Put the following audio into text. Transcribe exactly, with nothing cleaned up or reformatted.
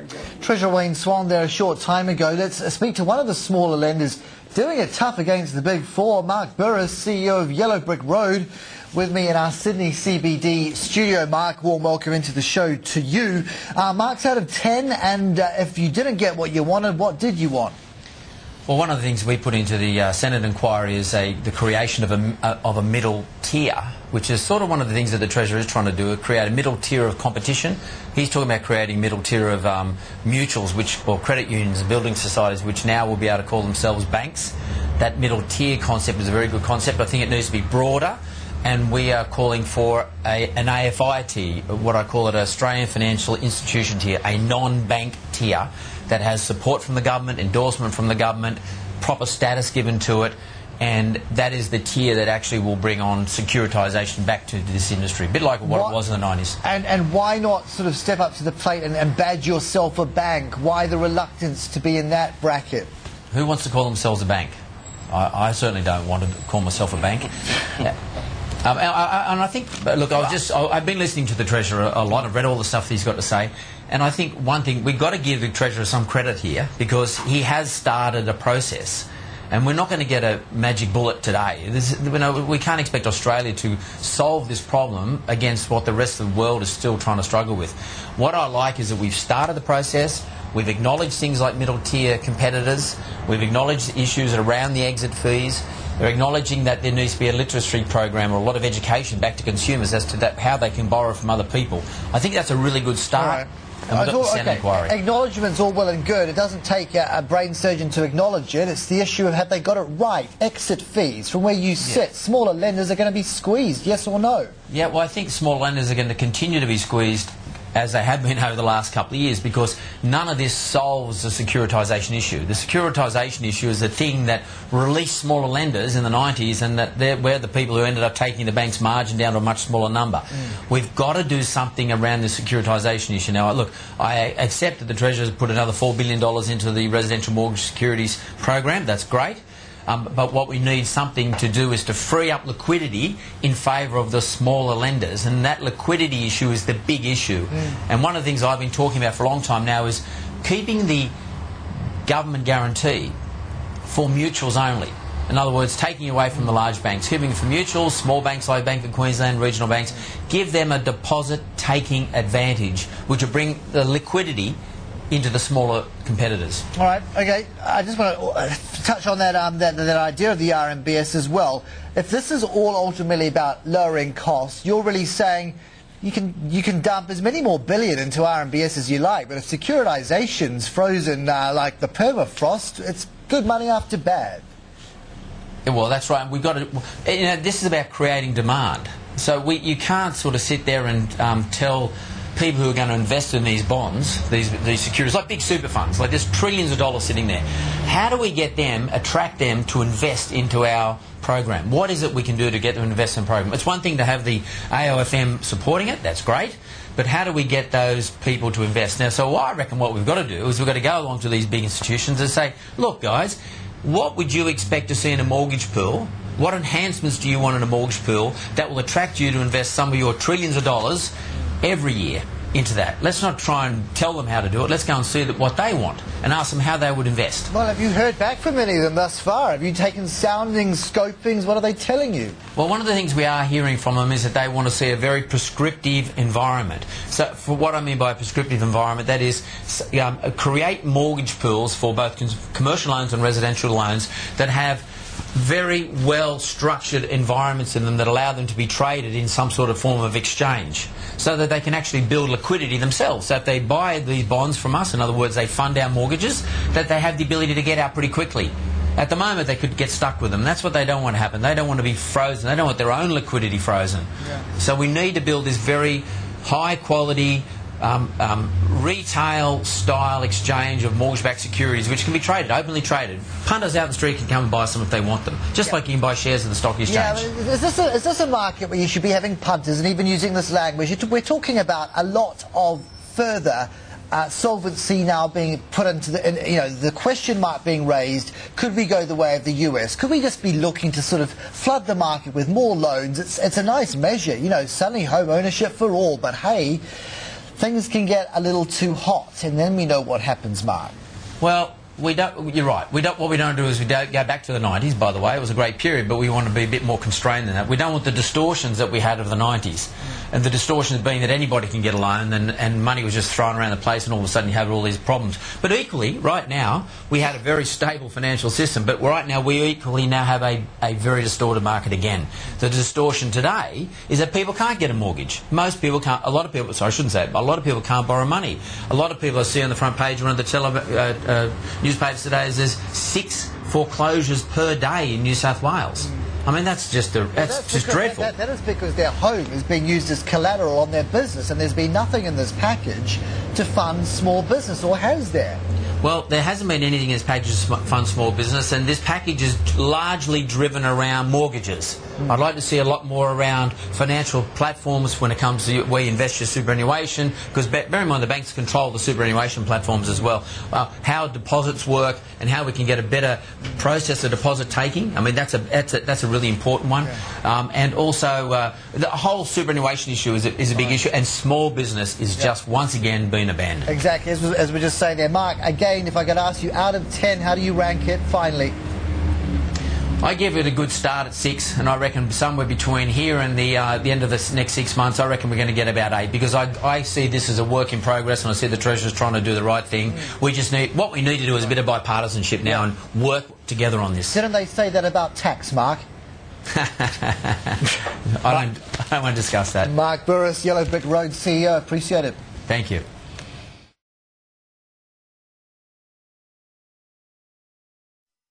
Treasurer Wayne Swan there a short time ago. Let's speak to one of the smaller lenders doing it tough against the big four. Mark Burris, C E O of Yellow Brick Road, with me in our Sydney C B D studio. Mark, warm welcome into the show to you. Uh, Mark's out of ten, and uh, if you didn't get what you wanted, what did you want? Well, one of the things we put into the uh, Senate inquiry is a, the creation of a, uh, of a middle tier, which is sort of one of the things that the Treasurer is trying to do, create a middle tier of competition. He's talking about creating middle tier of um, mutuals, which, or credit unions, building societies, which now will be able to call themselves banks. That middle tier concept is a very good concept. I think it needs to be broader, and we are calling for a, an A F I tier, what I call it, an Australian Financial Institution tier, a non-bank tier that has support from the government, endorsement from the government, proper status given to it, and that is the tier that actually will bring on securitisation back to this industry, a bit like what, what it was in the nineties. And, and why not sort of step up to the plate and, and badge yourself a bank? Why the reluctance to be in that bracket? Who wants to call themselves a bank? I, I certainly don't want to call myself a bank. Yeah. Um, and, I, and I think, look, I was just, I, I've been listening to the Treasurer a lot. I've read all the stuff that he's got to say. And I think one thing, we've got to give the Treasurer some credit here, because he has started a process. And we're not going to get a magic bullet today. This, you know, we can't expect Australia to solve this problem against what the rest of the world is still trying to struggle with. What I like is that we've started the process. We've acknowledged things like middle-tier competitors. We've acknowledged issues around the exit fees. We're acknowledging that there needs to be a literacy program or a lot of education back to consumers as to that, how they can borrow from other people. I think that's a really good start. And we've got the Senate inquiry. Acknowledgement's all well and good. It doesn't take a, a brain surgeon to acknowledge it. It's the issue of have they got it right. Exit fees from where you sit. Yeah. Smaller lenders are going to be squeezed, yes or no? Yeah, well, I think small lenders are going to continue to be squeezed, as they have been over the last couple of years, because none of this solves the securitisation issue. The securitisation issue is the thing that released smaller lenders in the nineties, and that they're, we're the people who ended up taking the bank's margin down to a much smaller number. Mm. We've got to do something around the securitisation issue. Now, look, I accept that the Treasurer's put another four billion dollars into the residential mortgage securities program. That's great. Um, but what we need something to do is to free up liquidity in favour of the smaller lenders, and that liquidity issue is the big issue. Mm. And one of the things I've been talking about for a long time now is keeping the government guarantee for mutuals only. In other words, taking away from the large banks, keeping it for mutuals, small banks like Bank of Queensland, regional banks, give them a deposit-taking advantage, which will bring the liquidity into the smaller competitors. All right, okay. I just want to touch on that, um, that, that idea of the R M B S as well. If this is all ultimately about lowering costs, you're really saying you can you can dump as many more billion into R M B S as you like, but if securitisation's frozen uh, like the permafrost, it's good money after bad. Yeah, well, that's right. We've got to. You know, this is about creating demand. So we you can't sort of sit there and um, tell people who are going to invest in these bonds, these these securities, like big super funds, like there's trillions of dollars sitting there. How do we get them, attract them to invest into our program? What is it we can do to get them to invest in the program? It's one thing to have the A O F M supporting it, that's great, but how do we get those people to invest? Now, so I reckon what we've got to do is we've got to go along to these big institutions and say, look guys, what would you expect to see in a mortgage pool? What enhancements do you want in a mortgage pool that will attract you to invest some of your trillions of dollars every year into that? Let's not try and tell them how to do it. Let's go and see that what they want and ask them how they would invest. Well, have you heard back from any of them thus far? Have you taken soundings, scopings? What are they telling you? Well, one of the things we are hearing from them is that they want to see a very prescriptive environment. So for what I mean by a prescriptive environment, that is um, create mortgage pools for both commercial loans and residential loans that have very well structured environments in them that allow them to be traded in some sort of form of exchange, so that they can actually build liquidity themselves. So if they buy these bonds from us, in other words they fund our mortgages, that they have the ability to get out pretty quickly. At the moment they could get stuck with them. That's what they don't want to happen. They don't want to be frozen. They don't want their own liquidity frozen. Yeah. So we need to build this very high quality Um, um, retail-style exchange of mortgage-backed securities, which can be traded, openly traded. Punters out in the street can come and buy some if they want them, just yeah. like you can buy shares of the stock exchange. Yeah, is this, a, is this a market where you should be having punters, and even using this language? We're talking about a lot of further uh, solvency now being put into the, and, you know, the question mark being raised, could we go the way of the U S? Could we just be looking to sort of flood the market with more loans? It's, it's a nice measure, you know, suddenly home ownership for all, but hey, things can get a little too hot, and then we know what happens, Mark. Well, we don't. You're right. We don't. What we don't do is we don't go back to the nineties. By the way, it was a great period, but we want to be a bit more constrained than that. We don't want the distortions that we had of the nineties, and the distortions being that anybody can get a loan, and, and money was just thrown around the place, and all of a sudden you have all these problems. But equally, right now we had a very stable financial system, but right now we equally now have a, a very distorted market again. The distortion today is that people can't get a mortgage. Most people can't. A lot of people. Sorry, I shouldn't say it. But a lot of people can't borrow money. A lot of people I see on the front page of one of the tele, uh, uh, newspapers today is there's six foreclosures per day in New South Wales. I mean, that's just a, that's, that's just dreadful. That, that is because their home is being used as collateral on their business, and there's been nothing in this package to fund small business, or has there? Well, there hasn't been anything in this package to fund small business, and this package is largely driven around mortgages. Mm. I'd like to see a lot more around financial platforms when it comes to where you invest your superannuation, because bear in mind the banks control the superannuation platforms as well. Uh, how deposits work and how we can get a better process of deposit taking. I mean, that's a that's a, that's a really important one. Yeah. Um, and also, uh, the whole superannuation issue is a, is a big right. issue, and small business is yeah. just once again being abandoned. Exactly, as, as we're just saying there, Mark. Again, if I could ask you, out of ten, how do you rank it finally? I give it a good start at six, and I reckon somewhere between here and the uh, the end of the next six months, I reckon we're going to get about eight, because I, I see this as a work in progress, and I see the Treasurer's trying to do the right thing. Mm. We just need, what we need to do is a bit of bipartisanship now yeah. and work together on this. Didn't they say that about tax, Mark? I don't, I don't want to discuss that. Mark Bouris, Yellow Brick Road C E O, appreciate it. Thank you.